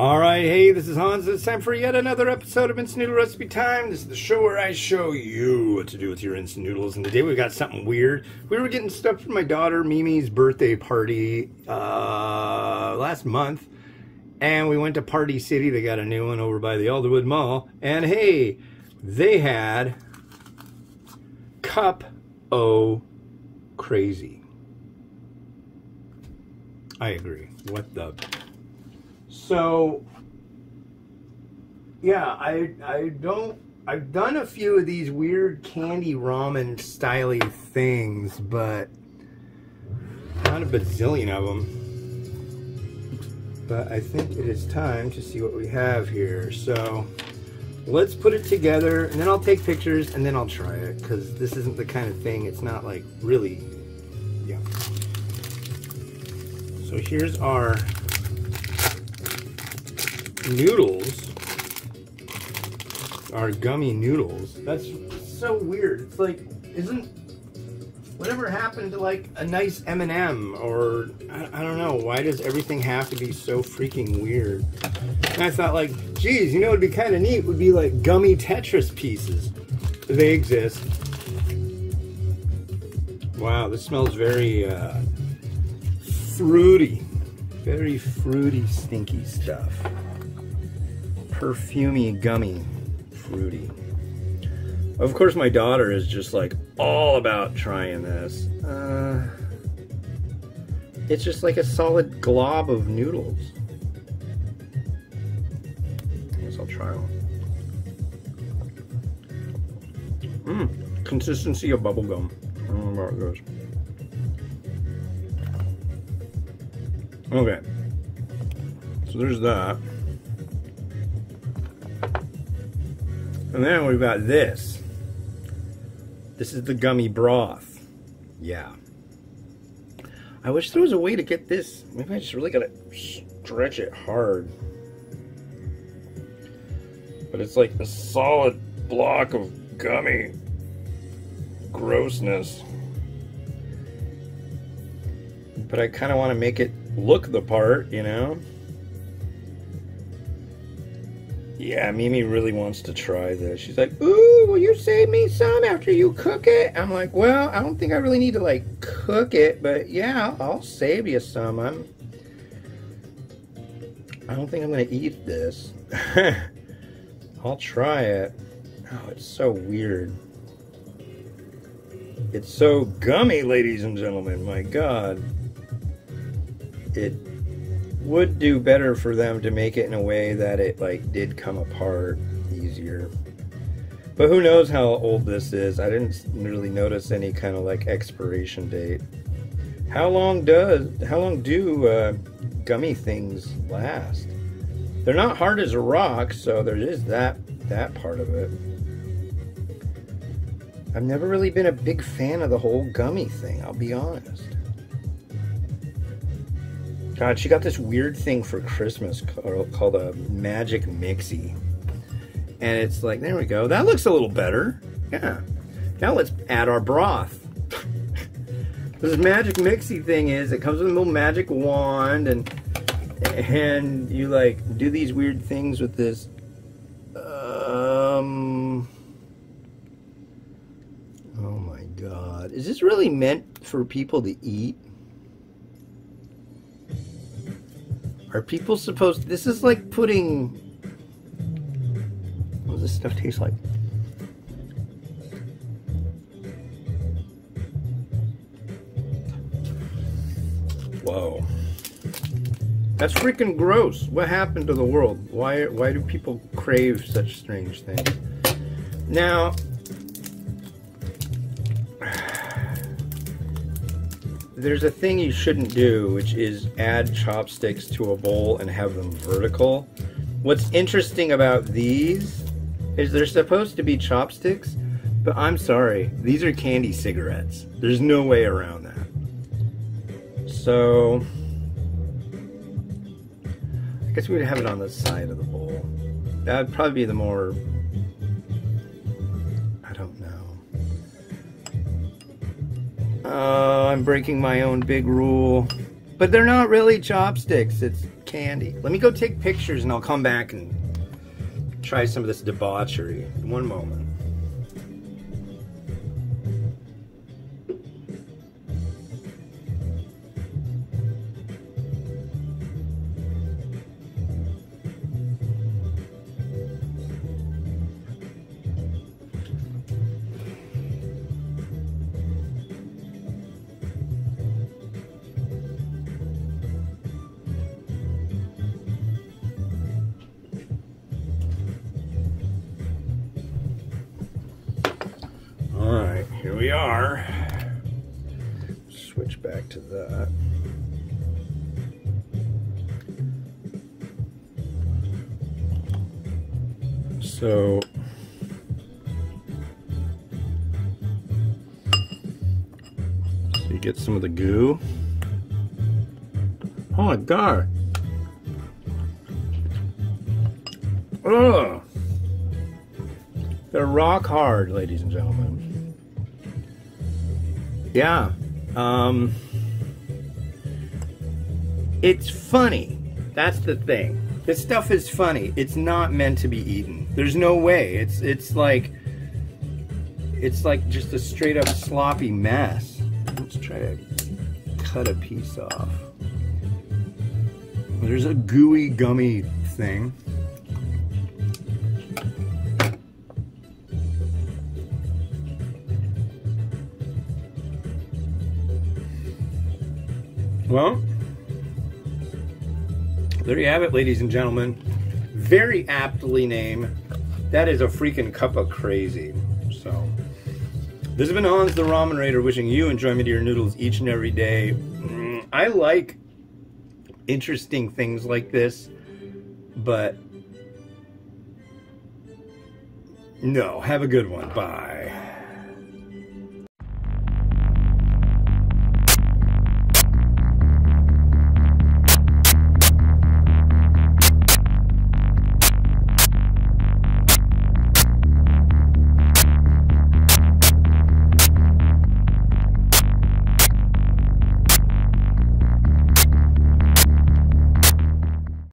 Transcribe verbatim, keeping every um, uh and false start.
Alright, hey, this is Hans. It's time for yet another episode of Instant Noodle Recipe Time. This is the show where I show you what to do with your instant noodles. And today we've got something weird. We were getting stuff for my daughter Mimi's birthday party uh, last month. And we went to Party City. They got a new one over by the Alderwood Mall. And hey, they had Cup O Crazy. I agree. What the... So, yeah, I I don't, I've done a few of these weird candy ramen style-y things, but not a bazillion of them. But I think it is time to see what we have here. So, let's put it together, and then I'll take pictures, and then I'll try it, because this isn't the kind of thing, it's not like really, yeah. So here's our noodles, our gummy noodles. That's so weird. It's like, isn't whatever happened to like a nice M and M, or I, I don't know, why does everything have to be so freaking weird? And I thought, like, geez, you know, it'd be kind of neat would be like gummy Tetris pieces. They exist. Wow, this smells very uh, fruity, very fruity, stinky stuff. Perfumey, gummy, fruity. Of course, my daughter is just like all about trying this. Uh, it's just like a solid glob of noodles. I guess I'll try one. Mmm, consistency of bubblegum. I don't know how it goes. Okay, so there's that. And then we've got this. This is the gummy broth. Yeah. I wish there was a way to get this. Maybe I just really gotta stretch it hard. But it's like a solid block of gummy grossness. But I kind of want to make it look the part, you know? Yeah, Mimi really wants to try this. She's like, ooh, will you save me some after you cook it? I'm like, well, I don't think I really need to, like, cook it, but yeah, I'll, I'll save you some. I'm, I don't think I'm going to eat this. I'll try it. Oh, it's so weird. It's so gummy, ladies and gentlemen. My God. It would do better for them to make it in a way that it like did come apart easier. But who knows how old this is. I didn't really notice any kind of like expiration date. How long does how long do uh, gummy things last? They're not hard as a rock, so there is that that part of it. I've never really been a big fan of the whole gummy thing, I'll be honest. God, she got this weird thing for Christmas called a Magic Mixie. And it's like, there we go. That looks a little better. Yeah. Now let's add our broth. This Magic Mixie thing is, it comes with a little magic wand, and and you like do these weird things with this. Um. Oh my God. Is this really meant for people to eat? Are people supposed to, this is like putting, what does this stuff taste like? Whoa. That's freaking gross. What happened to the world? Why, why do people crave such strange things? Now, there's a thing you shouldn't do, which is add chopsticks to a bowl and have them vertical. What's interesting about these is they're supposed to be chopsticks, but I'm sorry, these are candy cigarettes. There's no way around that. So, I guess we would have it on the side of the bowl. That would probably be the more, I don't know. Oh, I'm breaking my own big rule. But they're not really chopsticks. It's candy. Let me go take pictures and I'll come back and try some of this debauchery. One moment. Alright, here we are. Switch back to that. So, so you get some of the goo. Oh my god. Ugh. They're rock hard, ladies and gentlemen. Yeah. Um, it's funny. That's the thing. This stuff is funny. It's not meant to be eaten. There's no way. It's it's like it's like just a straight up sloppy mess. Let's try to cut a piece off. There's a gooey, gummy thing. Well, there you have it, ladies and gentlemen. Very aptly named. That is a freaking cup of crazy. So, this has been Hans the Ramen Raider wishing you enjoyment of your noodles each and every day. Mm, I like interesting things like this, but no, have a good one. Bye.